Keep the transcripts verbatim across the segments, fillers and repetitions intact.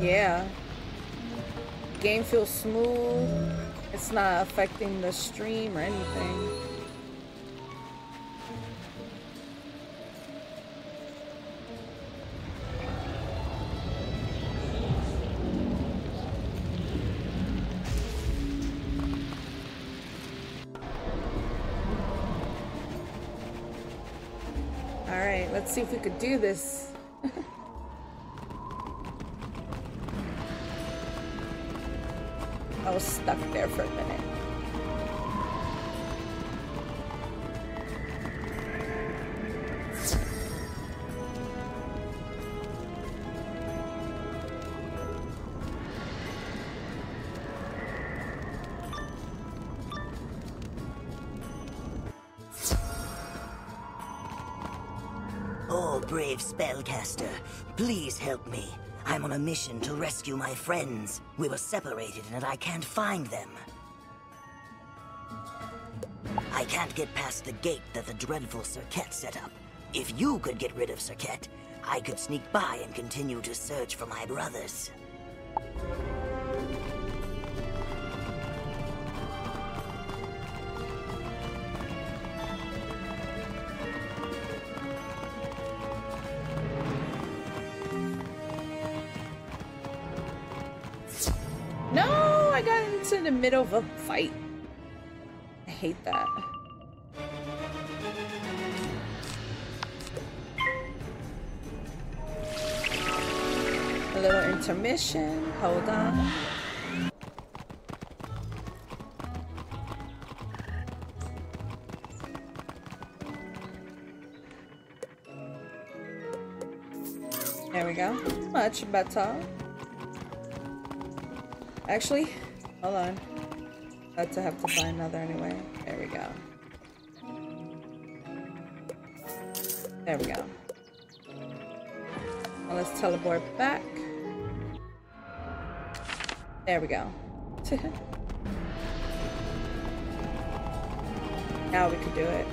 Yeah. Game feels smooth. It's not affecting the stream or anything. All right, let's see if we could do this. I was stuck there for a minute. Oh, brave spellcaster, please help me. I'm on a mission to rescue my friends. We were separated and I can't find them. I can't get past the gate that the dreadful Serket set up. If you could get rid of Serket, I could sneak by and continue to search for my brothers. In the middle of a fight. I hate that. A little intermission. Hold on. There we go. Much better. Actually, hold on. That's I have to find another anyway. There we go. There we go. Now let's teleport back. There we go. Now we can do it.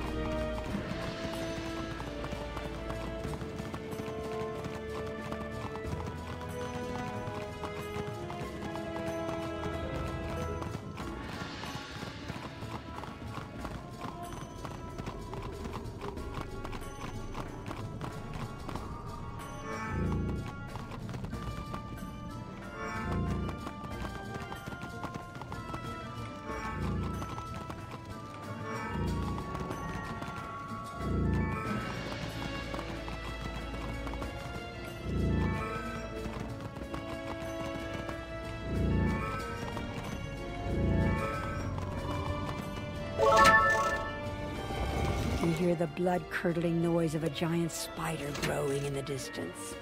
Hear the blood-curdling noise of a giant spider growing in the distance.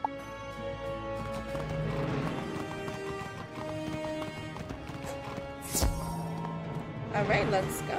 All right, let's go.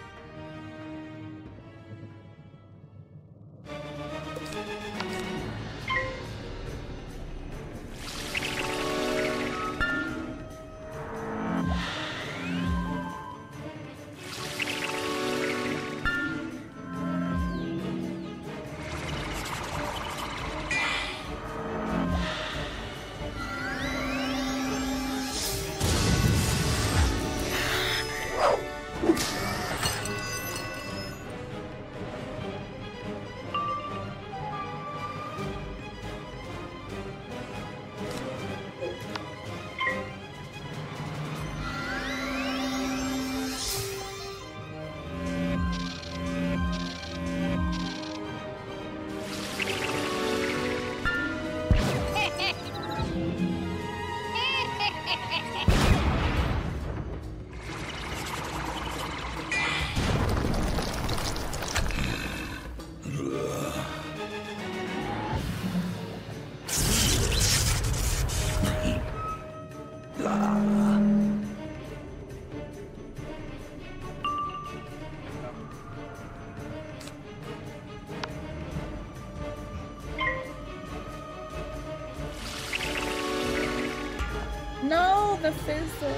No, the fizzle.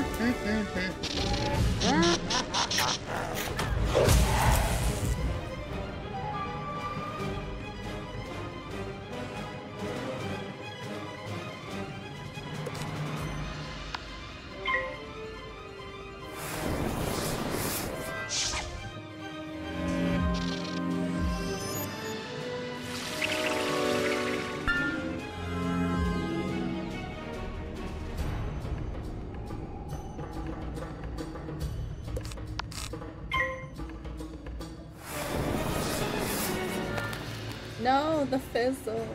No, the fizzle.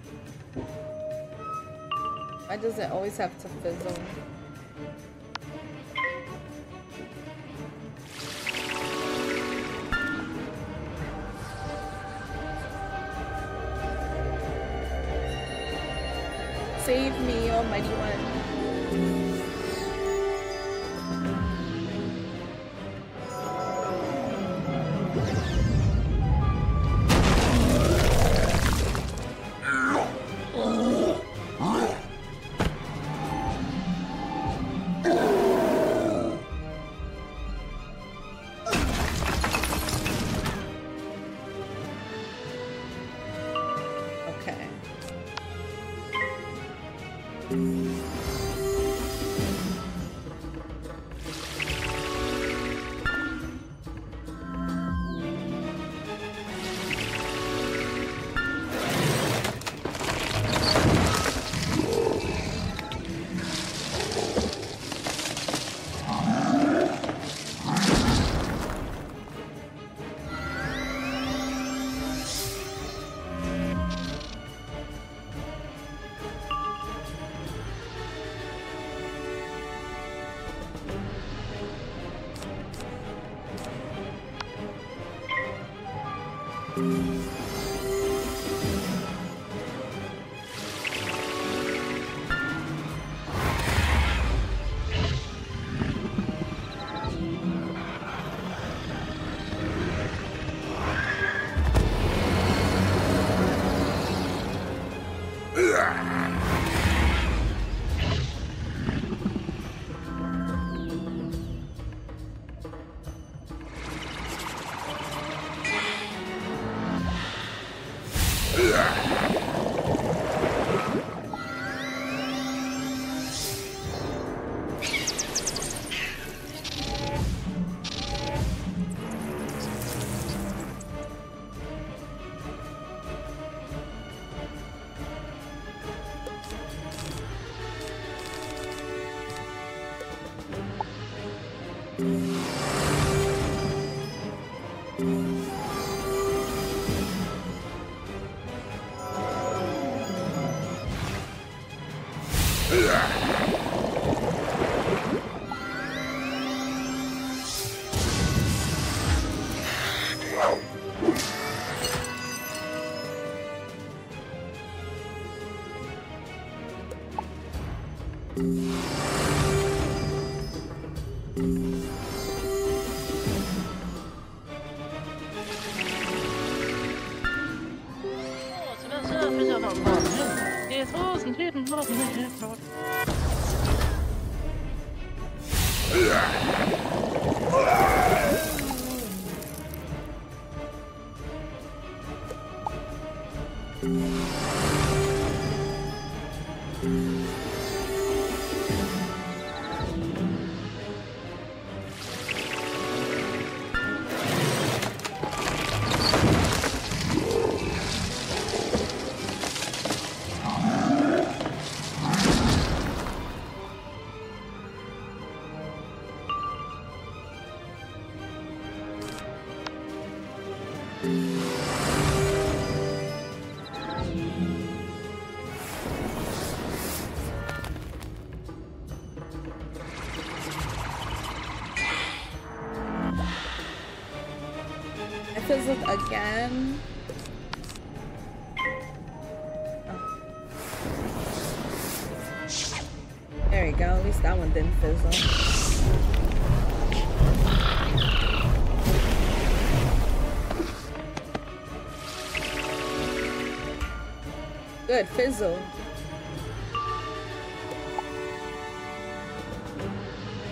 Why does it always have to fizzle? Save me, Almighty One. Fizzled again. Oh. There we go. At least that one didn't fizzle. Good fizzle.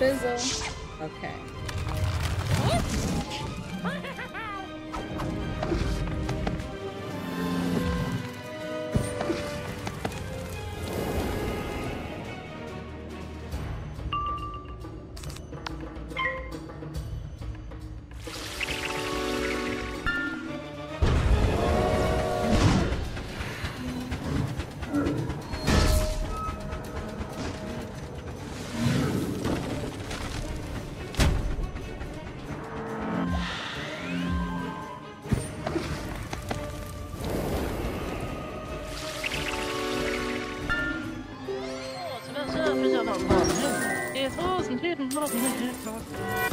fizzle. Okay. 어, 지난 시간 표시하다. 예, 소, 진실은 뭐, 그냥